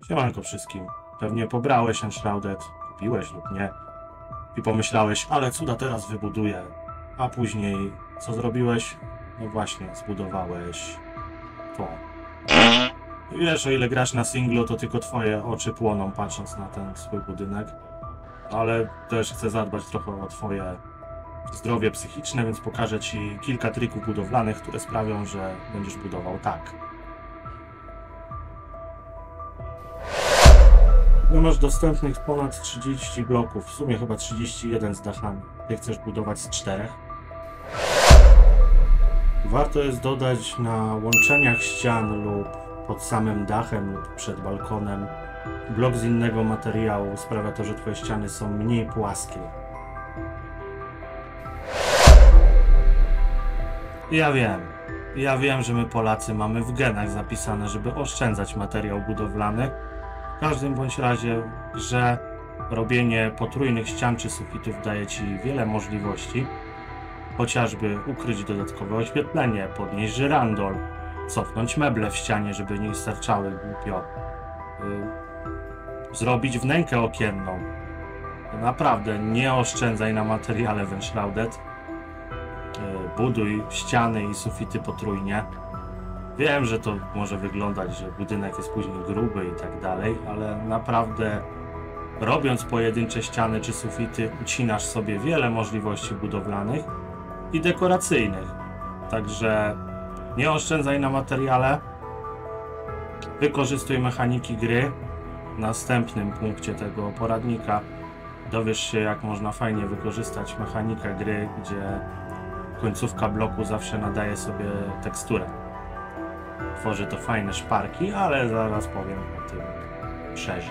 Siemanko wszystkim. Pewnie pobrałeś Enshrouded, kupiłeś lub nie i pomyślałeś, ale cuda teraz wybuduję. A później co zrobiłeś? No właśnie, zbudowałeś to. I wiesz, o ile grasz na singlu, to tylko twoje oczy płoną patrząc na ten swój budynek. Ale też chcę zadbać trochę o twoje zdrowie psychiczne, więc pokażę ci kilka trików budowlanych, które sprawią, że będziesz budował tak. No masz dostępnych ponad 30 bloków, w sumie chyba 31 z dachami. Ty chcesz budować z 4. Warto jest dodać na łączeniach ścian lub pod samym dachem lub przed balkonem blok z innego materiału. Sprawia to, że twoje ściany są mniej płaskie. Ja wiem, że my Polacy mamy w genach zapisane, żeby oszczędzać materiał budowlany. W każdym bądź razie, że robienie potrójnych ścian czy sufitów daje ci wiele możliwości. Chociażby ukryć dodatkowe oświetlenie, podnieść żyrandol, cofnąć meble w ścianie, żeby nie starczały głupio, zrobić wnękę okienną. Naprawdę nie oszczędzaj na materiale w Enshrouded. Buduj ściany i sufity potrójnie. Wiem, że to może wyglądać, że budynek jest później gruby i tak dalej, ale naprawdę robiąc pojedyncze ściany czy sufity ucinasz sobie wiele możliwości budowlanych i dekoracyjnych. Także nie oszczędzaj na materiale. Wykorzystuj mechaniki gry. W następnym punkcie tego poradnika dowiesz się, jak można fajnie wykorzystać mechanikę gry, gdzie końcówka bloku zawsze nadaje sobie teksturę. Tworzy to fajne szparki, ale zaraz powiem o tym szerzej.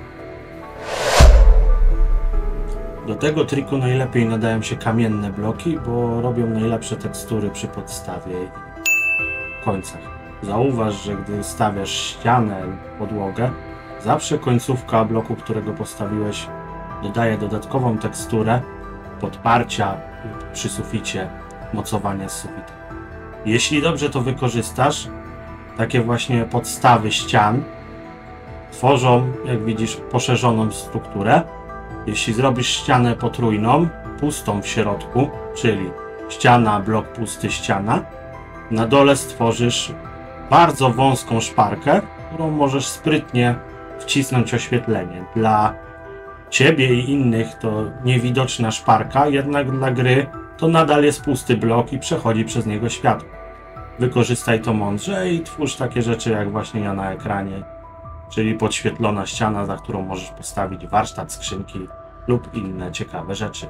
Do tego triku najlepiej nadają się kamienne bloki, bo robią najlepsze tekstury przy podstawie i końcach. Zauważ, że gdy stawiasz ścianę lub podłogę, zawsze końcówka bloku, którego postawiłeś, dodaje dodatkową teksturę podparcia lub przy suficie mocowania z sufitem. Jeśli dobrze to wykorzystasz, takie właśnie podstawy ścian tworzą, jak widzisz, poszerzoną strukturę. Jeśli zrobisz ścianę potrójną, pustą w środku, czyli ściana, blok pusty, ściana, na dole stworzysz bardzo wąską szparkę, którą możesz sprytnie wcisnąć oświetlenie. Dla ciebie i innych to niewidoczna szparka, jednak dla gry to nadal jest pusty blok i przechodzi przez niego światło. Wykorzystaj to mądrze i twórz takie rzeczy jak właśnie ja na ekranie, czyli podświetlona ściana, za którą możesz postawić warsztat, skrzynki lub inne ciekawe rzeczy.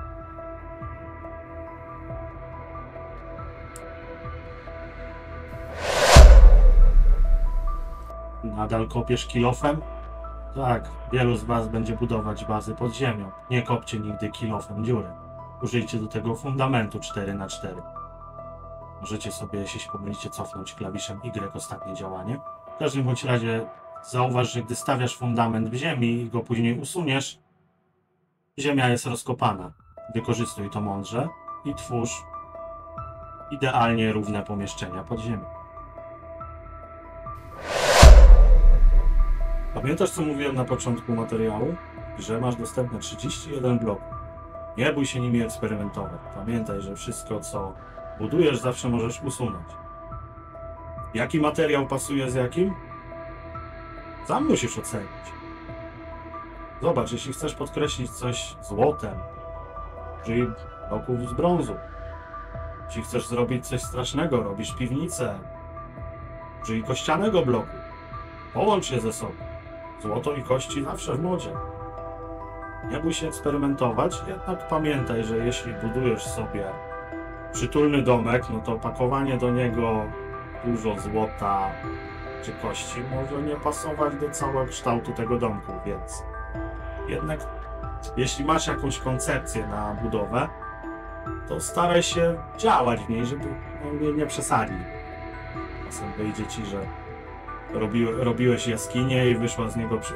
Nadal kopiesz kilofem? Tak, wielu z was będzie budować bazy pod ziemią. Nie kopcie nigdy kilofem dziury. Użyjcie do tego fundamentu 4×4. Możecie sobie, jeśli się pomylicie, cofnąć klawiszem Y ostatnie działanie. W każdym bądź razie zauważ, że gdy stawiasz fundament w ziemi i go później usuniesz, ziemia jest rozkopana. Wykorzystuj to mądrze i twórz idealnie równe pomieszczenia pod ziemią. Pamiętasz, co mówiłem na początku materiału? Że masz dostępne 31 bloków. Nie bój się nimi eksperymentować. Pamiętaj, że wszystko, co budujesz, zawsze możesz usunąć. Jaki materiał pasuje z jakim? Sam musisz ocenić. Zobacz, jeśli chcesz podkreślić coś złotem, czyli bloków z brązu. Jeśli chcesz zrobić coś strasznego, robisz piwnicę, czyli kościanego bloku. Połącz je ze sobą. Złoto i kości zawsze w modzie. Nie bój się eksperymentować, jednak pamiętaj, że jeśli budujesz sobie przytulny domek, no to pakowanie do niego dużo złota czy kości może nie pasować do całego kształtu tego domku, więc jednak jeśli masz jakąś koncepcję na budowę, to staraj się działać w niej, żeby nie przesadzić. Czasem wyjdzie ci, że robiłeś jaskinię i wyszła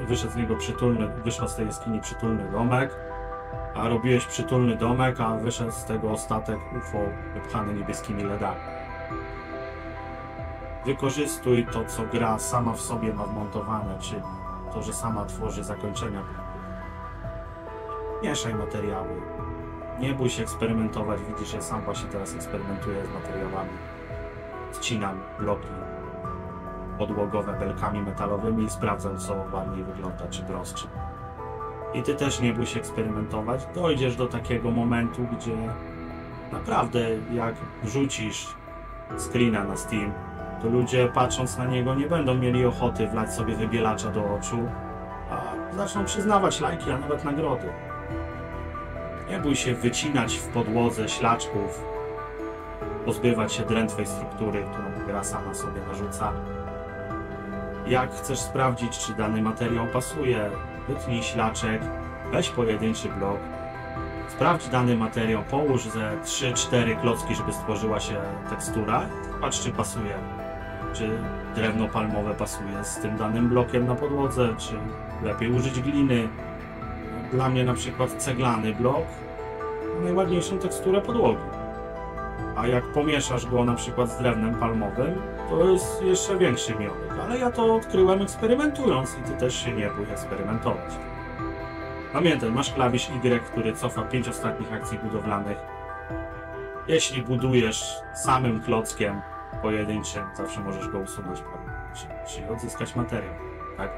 z tej jaskini przytulny domek, a robiłeś przytulny domek, a wyszedł z tego statek UFO wypchany niebieskimi LEDami. Wykorzystuj to, co gra sama w sobie ma wmontowane, czyli to, że sama tworzy zakończenia. Mieszaj materiały. Nie bój się eksperymentować. Widzisz, ja sam właśnie teraz eksperymentuję z materiałami. Ścinam bloki podłogowe belkami metalowymi i sprawdzam, co ładniej wygląda, czy brąz, czy... I ty też nie bój się eksperymentować. Dojdziesz do takiego momentu, gdzie naprawdę jak wrzucisz screena na Steam, to ludzie patrząc na niego nie będą mieli ochoty wlać sobie wybielacza do oczu, a zaczną przyznawać lajki, a nawet nagrody. Nie bój się wycinać w podłodze ślaczków, pozbywać się drętwej struktury, którą gra sama sobie narzuca. Jak chcesz sprawdzić, czy dany materiał pasuje, wytnij ślaczek, weź pojedynczy blok, sprawdź dany materiał, połóż ze 3-4 klocki, żeby stworzyła się tekstura, patrz, czy pasuje. Czy drewno palmowe pasuje z tym danym blokiem na podłodze, czy lepiej użyć gliny. Dla mnie na przykład ceglany blok ma najładniejszą teksturę podłogi. A jak pomieszasz go na przykład z drewnem palmowym, to jest jeszcze większy mionek. Ale ja to odkryłem eksperymentując i ty też się nie bój eksperymentować. Pamiętaj, masz klawisz Y, który cofa 5 ostatnich akcji budowlanych. Jeśli budujesz samym klockiem pojedynczym, zawsze możesz go usunąć, czyli odzyskać materiał, tak?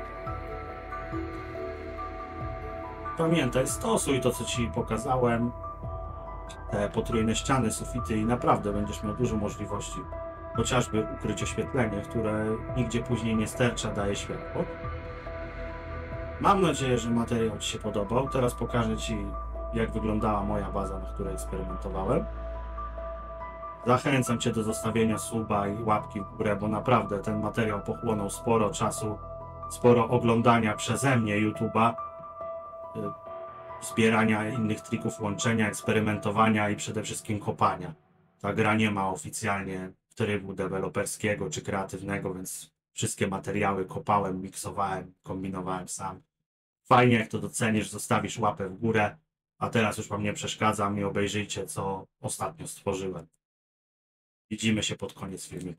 Pamiętaj, stosuj to, co ci pokazałem, te potrójne ściany, sufity i naprawdę będziesz miał dużo możliwości, chociażby ukryć oświetlenie, które nigdzie później nie stercza, daje światło. Mam nadzieję, że materiał ci się podobał. Teraz pokażę ci, jak wyglądała moja baza, na której eksperymentowałem. Zachęcam cię do zostawienia suba i łapki w górę, bo naprawdę ten materiał pochłonął sporo czasu, sporo oglądania przeze mnie YouTube'a, zbierania innych trików, łączenia, eksperymentowania i przede wszystkim kopania. Ta gra nie ma oficjalnie trybu deweloperskiego czy kreatywnego, więc wszystkie materiały kopałem, miksowałem, kombinowałem sam. Fajnie, jak to docenisz, zostawisz łapę w górę, a teraz już wam nie przeszkadzam i obejrzyjcie, co ostatnio stworzyłem. Widzimy się pod koniec filmu.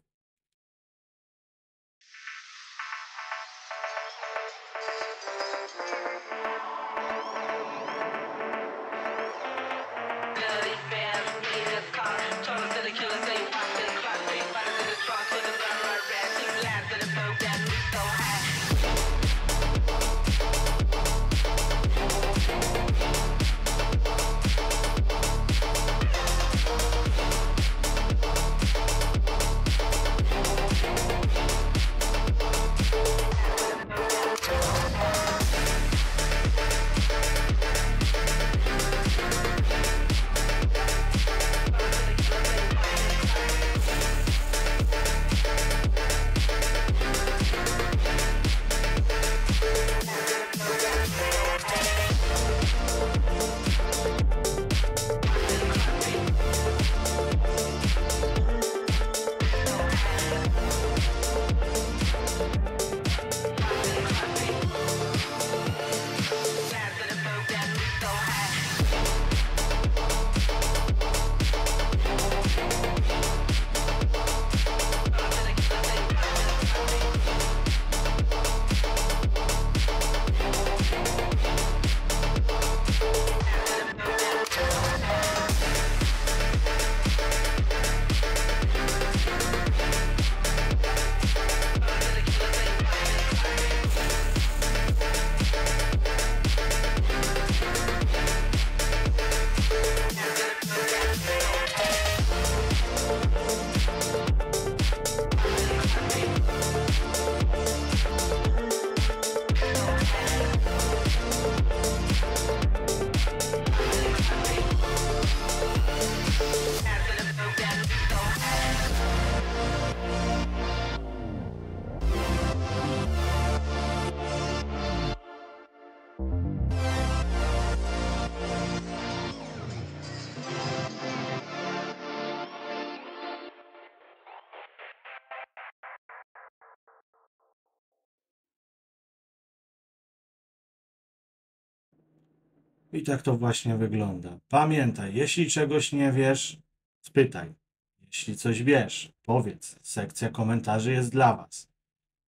I tak to właśnie wygląda. Pamiętaj, jeśli czegoś nie wiesz, spytaj. Jeśli coś wiesz, powiedz. Sekcja komentarzy jest dla Was.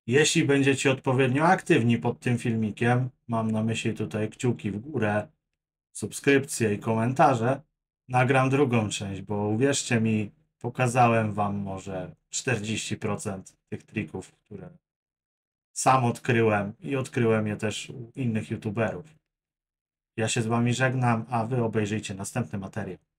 Jeśli będziecie odpowiednio aktywni pod tym filmikiem, mam na myśli tutaj kciuki w górę, subskrypcje i komentarze, nagram drugą część, bo uwierzcie mi, pokazałem wam może 40% tych trików, które sam odkryłem i odkryłem je też u innych youtuberów. Ja się z wami żegnam, a wy obejrzyjcie następny materiał.